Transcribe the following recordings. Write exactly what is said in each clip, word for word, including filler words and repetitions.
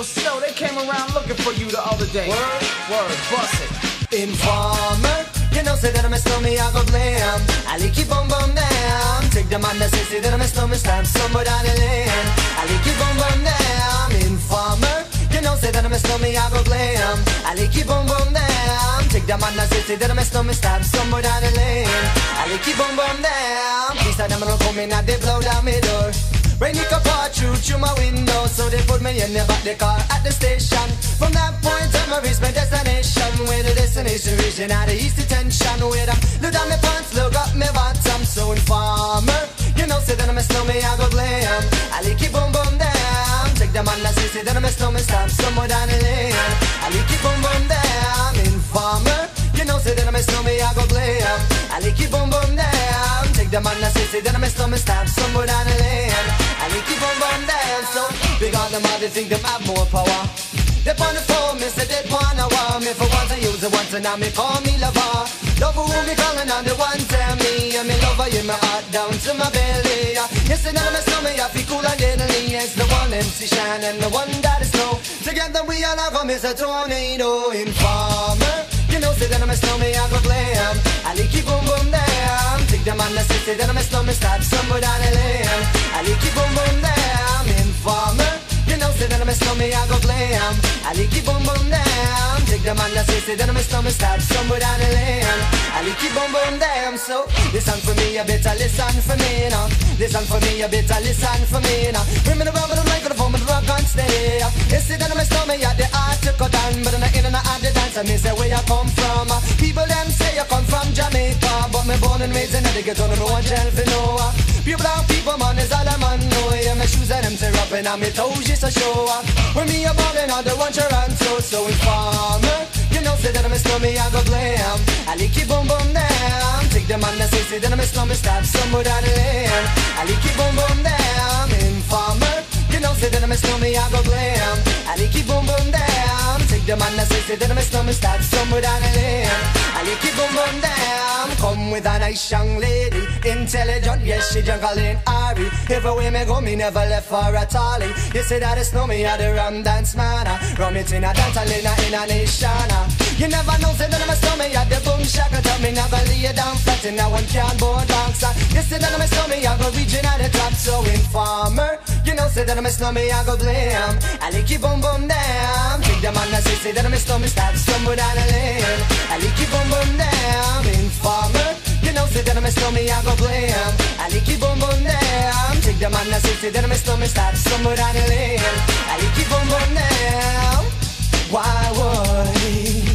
Snow, they came around looking for you the other day. Word? Word, bust it. Informer, you know say that I'm a snowman, I go blame. I like you boom boom down. Take the man that say, say that I'm a snowman, stamp somewhere down the lane. I like you boom boom down. Informer, you know say that I'm a snowman, I go blame. I like you boom boom down. Take the man that say, say that I'm a snowman, stamp somewhere down the lane. I like you boom boom down. Please tell them I'm coming and they blow down my door. Rain it could pour through through my window, so they put me in the back the car at the station. From that point on, I reached my destination. Where the destination region had the east detention. Where I look down my pants, look up my bottom. So informer, you know say that I'm a snowman, I go blame. I like it boom boom down. Take the man that say, say that I'm a snowman, stamp somewhere down the lane. I like it boom boom down. Informer, you know say that I'm a snowman, I go blame. I like it boom boom down. Take the man that say, say that I'm a snowman, stamp somewhere down the lane. I like it boom boom down. So big on them all, they think them have more power. They on the phone, me say they wanna want me. For once I use it once and now me call me lover. Love who me calling on the one tell me. And me lover in my heart down to my belly. Yes, and now my stomach I feel cool and deadly. It's the one M C Shine and the one that is snow. Together we all have a miss a tornado. Informer, you know say that I'm a snowman, I go blame. I like it boom boom down. Take the man that say, say that I'm a snowman, start somewhere down the lane. I like it boom boom down. Informer, you know say that I'm a snowman, I go blame. I like it boom boom down. Take the man that say, say that I'm a snowman, start somewhere down the lane. I like it boom boom down. So listen for me, you better listen for me now. Listen for me, you better listen for me now. Bring me the rubber, the microphone, but the rock and stay. You see that I'm a snowman, yeah, the art to cut down. But I'm not in and out of the dance, and me say where you come from. People them say you come from Jamaica, but me born and raised in the ghetto, no one tell for no. People and people, man, is all a man know. Yeah, my shoes and them tear up and my toes just a show. When me a ballin', I don't want your answer. So informer, you know say that I'm a snowman, I go blame. I like it boom boom down. Take the man that say, say that I'm a snowman, start somewhere down the lane. I like it boom boom down. Informer, you know say that I'm a snowman, I go blame. I like it boom boom down. Take the man that say, say that I'm a snowman, start somewhere down the lane. I like it boom boom down. Come with a nice young lady, intelligent, yes she jungle in Ari. Everywhere me go, me never left for a tally. You say that it's no me at the rum dance man. Rum it in a dance hall in a, in a nation. You never know, say that I'm a snowman at the boom shack. Tell me never lay down flat in a one cardboard box. You say that I'm a snowman, I go reaching at the top. So informer, you know say that I'm a snowman, I go blame. I like it boom boom down. Take the man that say, say that I'm a snowman, start somewhere down the lane. I like it boom boom down. Informer, you know say that I'm a snowman, I go blame. I like it boom boom down. Take the man that say, say that I'm a snowman, start somewhere down the lane. I like it boom boom down. Why would he?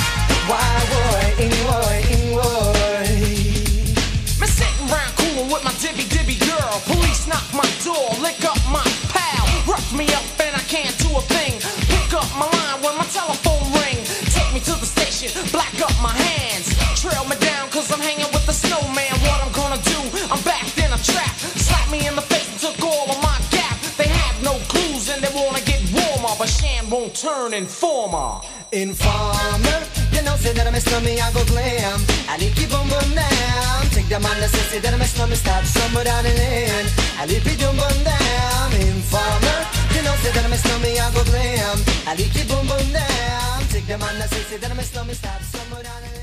Why would he? Would he? Would he? Me sitting round cool with my dibby dibby girl. Police knock my door, lick up my pal, rough me up and I can't do a thing. Pick up my line when my telephone ring. Take me to the station, black up my hands, trail me down cause I'm hanging with the snowman. What I'm gonna do? I'm backed in a trap. Slap me in the face and took all of my gap. They have no clues and they wanna get warmer, but Shan won't turn informer. Informer, you know say that I'm a snowman, I go blame. I like it boom boom down. Take the man that say, say that I'm a snowman, start somewhere down the lane. I like it boom boom down. Informer, you know say that I'm a snowman, I go blame. I like it boom boom down. Take the man that say, say that I'm a snowman, start somewhere down the lane.